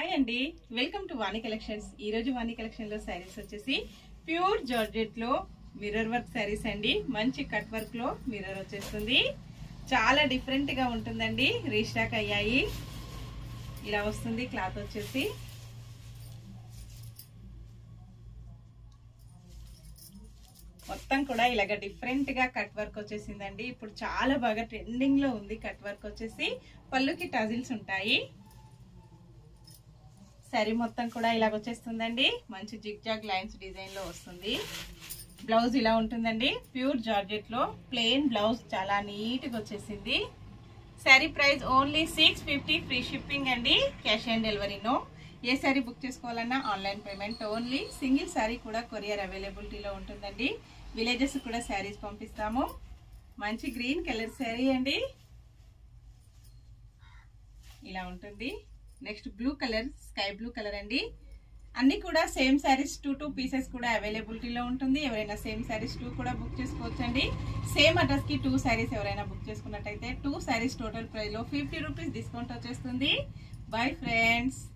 Hi అండి, welcome to Vani collections. ఈ రోజు వాణి కలెక్షన్ లో శారీస్ వచ్చేసి ప్యూర్ జార్జెట్ లో మిర్రర్ వర్క్ శారీస్ అండి. మంచి కట్ వర్క్ లో మిర్రర్ వచ్చేస్తుంది. చాలా డిఫరెంట్ గా ఉంటుందండి. రీస్టాక్ అయ్యాయి. ఇలా వస్తుంది క్లాత్ వచ్చేసి. మొత్తం కూడా ఇలాగ డిఫరెంట్ గా కట్ వర్క్ వచ్చేసిందండి. ఇప్పుడు చాలా బాగా ట్రెండింగ్ లో ఉంది కట్ వర్క్ వచ్చేసి. పళ్ళుకి టజిల్స్ ఉంటాయి. శారీ మొత్తం కూడా ఇలాగ వచ్చేస్తుందండి. మంచి జిగ్ జాగ్ లైన్స్ డిజైన్ లో వస్తుంది. బ్లౌజ్ ఇలా ఉంటుందండి. ప్యూర్ జార్జెట్ లో ప్లెయిన్ బ్లౌజ్ చాలా నీట్ గా వచ్చేసింది. Sari price only 650, free shipping అండి. క్యాష్ ఆన్ డెలివరీనో. ఏ శారీ బుక్ చేసుకోవాలన్నా online payment only. Single sari కూడా కొరియర్ అవైలబిలిటీలో ఉంటుందండి. విలేజెస్ కూడా శారీస్ పంపిస్తాము. మంచి గ్రీన్ కలర్ శారీ అండి. ఇలా ఉంటుంది. Next blue colour, sky blue colour అండి. అన్ని కూడా సేమ్ శారీస్ 2 పీసెస్ కూడా అవైలబిలిటీలో ఉంటుంది. ఎవరైనా సేమ్ శారీస్ 2 కూడా బుక్ చేసుకోవచ్చు అండి. సేమ్ అడ్రస్ కి 2 శారీస్ ఎవరైనా బుక్ చేసుకున్నట్టయితే 2 శారీస్ టోటల్ ప్రైస్ లో 50 రూపీస్ డిస్కౌంట్ వచ్చేస్తుంది. Bye friends.